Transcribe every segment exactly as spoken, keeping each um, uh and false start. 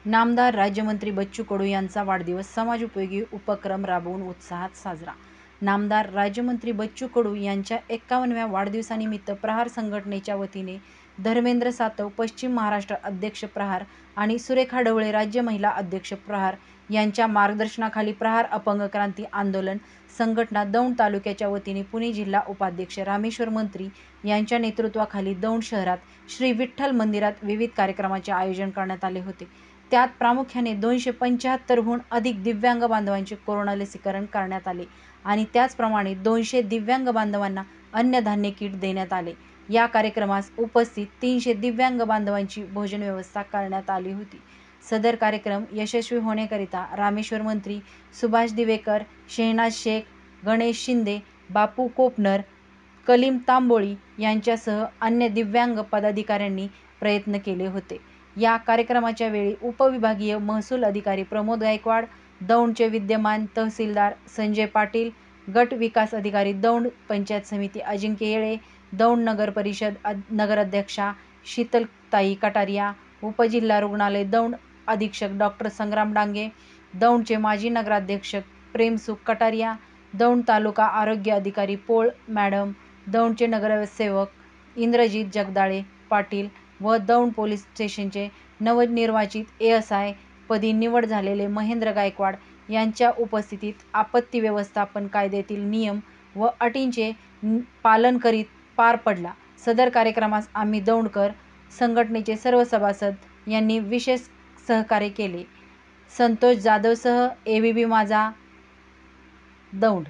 नामदार राज्यमंत्री बच्चू कडू यांचा वाढदिवस समाजोपयोगी उपक्रम राबवून उत्साहात साजरा। नामदार राज्यमंत्री बच्चू कडू यांच्या एक्कावन्नव्या वाढदिवसानिमित्त प्रहार संघटनेच्या वतीने धर्मेंद्र सातव पश्चिम महाराष्ट्र अध्यक्ष प्रहार आणि सुरेखा ढवळे राज्य महिला अध्यक्ष प्रहार यांच्या मार्गदर्शनाखाली प्रहार अपंग क्रांती आंदोलन संघटना दौंड तालुक्याच्या वतीने पुणे जिल्हा उपाध्यक्ष रामेश्वर मंत्री यांच्या नेतृत्वाखाली दौंड शहरात श्री विठ्ठल मंदिरात विविध कार्यक्रमाचे आयोजन करण्यात आले होते। त्यात प्रामुख्याने दोनशे पंच्याहत्तरहून अधिक दिव्यांग बांधवांचे कोरोना लसीकरण करण्यात आले आणि त्याचप्रमाणे दोनशे दिव्यांग बांधवांना अन्नधान्य किट देण्यात आले। या कार्यक्रमास उपस्थित तीनशे दिव्यांग बांधवांची भोजन व्यवस्था करण्यात आली होती। सदर कार्यक्रम यशस्वी होण्याकरिता रामेश्वर मंत्री, सुभाष दिवेकर, शेहनाज शेख, गणेश शिंदे, बापू कोपनर, कलीम तांबोळी यांच्यासह अन्य दिव्यांग पदाधिकाऱ्यांनी प्रयत्न केले होते। या कार्यक्रमाच्या वेळी उपविभागीय महसूल अधिकारी प्रमोद गायकवाड, दौंडचे विद्यमान तहसीलदार संजय पाटील, गट विकास अधिकारी दौंड पंचायत समिती अजिंक्य येळे, दौंड नगर परिषद नगराध्यक्षा शीतलताई कटारिया, उपजिल्हा रुग्णालय दौंड अधीक्षक डॉक्टर संग्राम डांगे, दौंडचे माजी नगराध्यक्ष प्रेमसुख कटारिया, दौंड तालुका आरोग्य अधिकारी पोळ मॅडम, दौंडचे नगरसेवक इंद्रजित जगदाळे पाटील व दौंड पोलीस स्टेशनचे नवनिर्वाचित ए एस आय पदी निवड झालेले महेंद्र गायकवाड यांच्या उपस्थितीत आपत्ती व्यवस्थापन कायद्यातील नियम व अटींचे पालन करीत पार पडला। सदर कार्यक्रमास आम्ही दौंडकर संघटनेचे सर्व सभासद यांनी विशेष सहकार्य केले। संतोष जाधवसह एबीपी माझा, दौंड।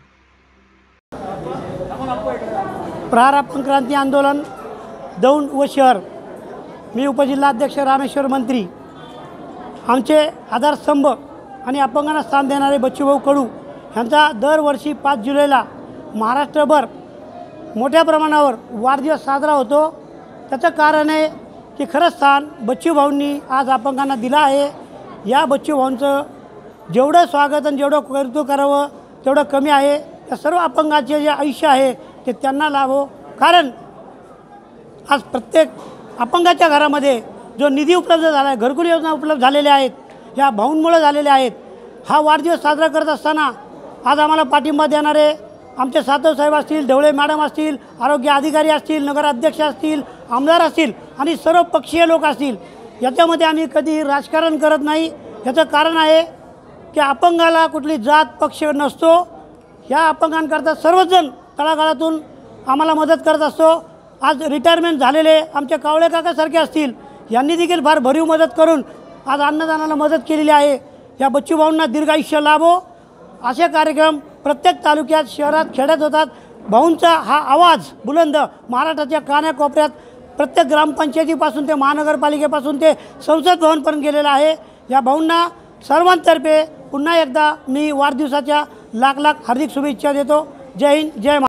प्रहार अपंग क्रांती आंदोलन दौंड व शहर, मी उपजिल्हाध्यक्ष रामेश्वर मंत्री। आमचे आधारस्तंभ आणि अपंगांना स्थान देणारे बच्चूभाऊ कडू यांचा दरवर्षी पाच जुलैला महाराष्ट्रभर मोठ्या प्रमाणावर वाढदिवस साजरा होतो। त्याचं कारण आहे की खरं स्थान बच्चूभाऊंनी आज अपंगांना दिलं आहे। या बच्चूभाऊंचं जेवढं स्वागत आणि जेवढं कौतुक करावं तेवढं कमी आहे। या सर्व अपंगाचे जे आयुष्य आहे ते त्यांना लाभो, कारण आज प्रत्येक अपंगाच्या घरामध्ये जो निधी उपलब्ध झाला आहे, घरकुल योजना उपलब्ध झालेल्या आहेत, ह्या भाऊंमुळे झालेल्या आहेत। हा वाढदिवस साजरा करत असताना आज आम्हाला पाठिंबा देणारे आमचे सातव साहेब असतील, ढवळे मॅडम असतील, आरोग्य अधिकारी असतील, नगराध्यक्ष असतील, आमदार असतील आणि सर्व पक्षीय लोक असतील, याच्यामध्ये आम्ही कधी राजकारण करत नाही। याचं कारण आहे की अपंगाला कुठली जात पक्ष नसतो। ह्या अपंगांकरता सर्वजण तळागाळातून आम्हाला मदत करत असतो। आज रिटायरमेंट झालेले आमचे कावळे काकासारखे असतील, यांनी देखील फार भरीव मदत करून आज अन्नदानाला मदत केलेली आहे। या बच्चूभाऊंना दीर्घायुष्य लाभो असे कार्यक्रम प्रत्येक तालुक्यात, शहरात, खेड्यात होतात। भाऊंचा हा आवाज बुलंद महाराष्ट्राच्या कानाकोपऱ्यात प्रत्येक ग्रामपंचायतीपासून ते महानगरपालिकेपासून ते संसद भवनपर्यंत गेलेला आहे। या भाऊंना सर्वांतर्फे पुन्हा एकदा मी वाढदिवसाच्या लाख लाख हार्दिक शुभेच्छा देतो। जय हिंद, जय महाराष्ट्र।